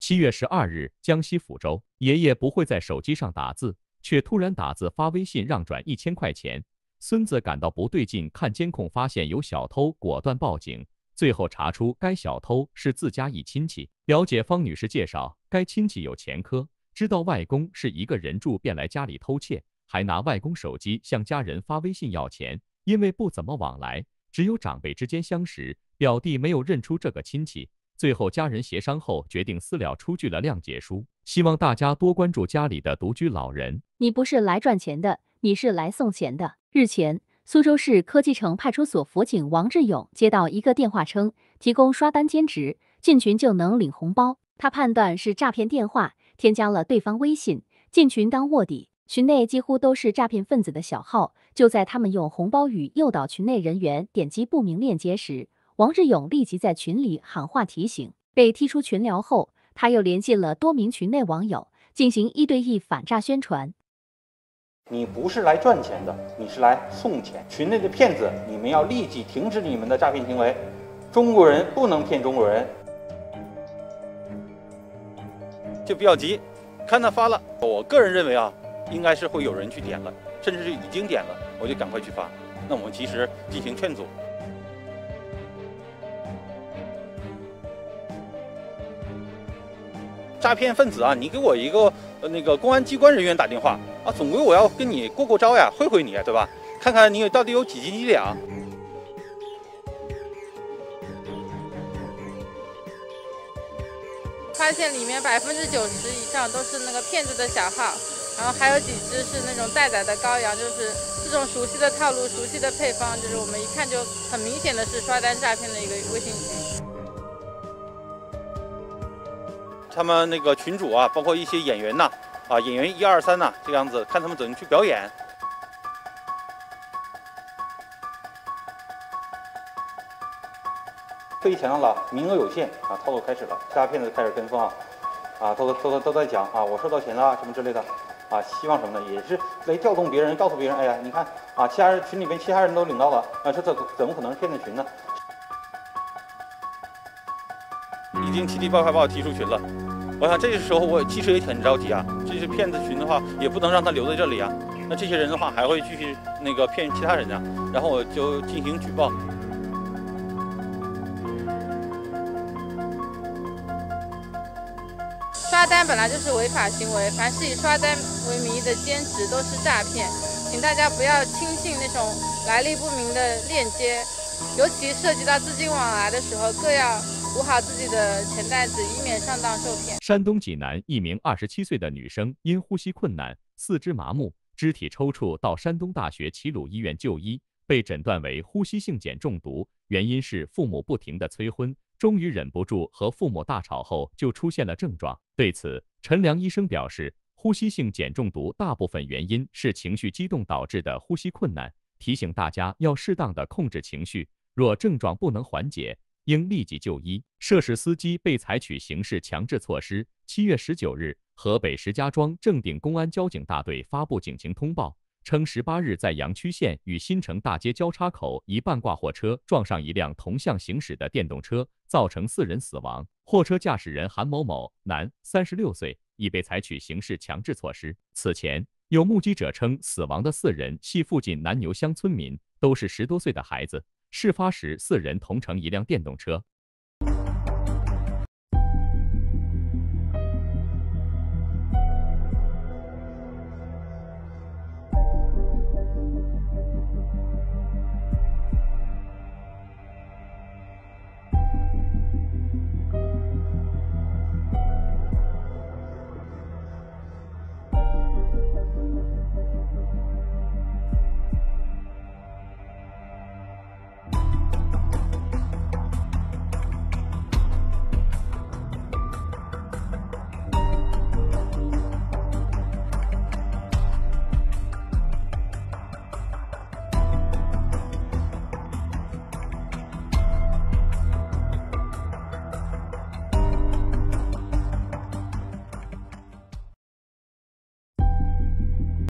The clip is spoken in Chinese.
7月12日，江西抚州，爷爷不会在手机上打字，却突然打字发微信让转1000块钱。孙子感到不对劲，看监控发现有小偷，果断报警。最后查出该小偷是自家一亲戚。了解方女士介绍，该亲戚有前科，知道外公是一个人住，便来家里偷窃，还拿外公手机向家人发微信要钱。因为不怎么往来，只有长辈之间相识，表弟没有认出这个亲戚。最后家人协商后决定私了，出具了谅解书。希望大家多关注家里的独居老人。 你不是来赚钱的，你是来送钱的。日前，苏州市科技城派出所辅警王志勇接到一个电话称，提供刷单兼职，进群就能领红包。他判断是诈骗电话，添加了对方微信，进群当卧底。群内几乎都是诈骗分子的小号，就在他们用红包语诱导群内人员点击不明链接时，王志勇立即在群里喊话提醒。被踢出群聊后，他又联系了多名群内网友，进行1对1反诈宣传。 你不是来赚钱的，你是来送钱。群内的骗子，你们要立即停止你们的诈骗行为。中国人不能骗中国人。 就比较急，看他发了，我个人认为啊，应该是会有人去点了，甚至是已经点了，我就赶快去发。那我们及时进行劝阻。诈骗分子啊，你给我一个那个公安机关人员打电话啊，总归我要跟你过过招呀，会会你，对吧？看看你到底有几斤几两。 发现里面90%以上都是那个骗子的小号，然后还有几只是那种待宰的羔羊，就是这种熟悉的套路、熟悉的配方，就是我们一看就很明显的是刷单诈骗的一个微信群。 他们那个群主啊，包括一些演员呐，演员1、2、3呐，这个样子，看他们怎么去表演。 特意强调了名额有限啊，套路开始了，诈骗的开始跟风都在讲啊，我收到钱了什么之类的啊，希望什么呢？也是来调动别人，告诉别人，哎呀，你看啊，群里边其他人都领到了啊，这怎么可能是骗子群呢？ 已经七八把我踢出群了，我想这个时候我其实也挺着急啊，这些骗子群的话也不能让他留在这里啊，那这些人的话还会继续那个骗其他人啊，然后我就进行举报。 刷单本来就是违法行为，凡是以刷单为名义的兼职都是诈骗，请大家不要轻信那种来历不明的链接，尤其涉及到资金往来的时候，更要捂好自己的钱袋子，以免上当受骗。 山东济南一名27岁的女生因呼吸困难、四肢麻木、肢体抽搐到山东大学齐鲁医院就医，被诊断为呼吸性碱中毒，原因是父母不停地催婚，终于忍不住和父母大吵后就出现了症状。对此，陈良医生表示，呼吸性碱中毒大部分原因是情绪激动导致的呼吸困难，提醒大家要适当的控制情绪，若症状不能缓解，应立即就医。涉事司机被采取刑事强制措施。7月19日，河北石家庄正定公安交警大队发布警情通报，称18日在阳曲县与新城大街交叉口一半挂货车撞上一辆同向行驶的电动车，造成4人死亡。货车驾驶人韩某某，男，36岁，已被采取刑事强制措施。此前，有目击者称，死亡的4人系附近南牛乡村民，都是10多岁的孩子。事发时，4人同乘一辆电动车。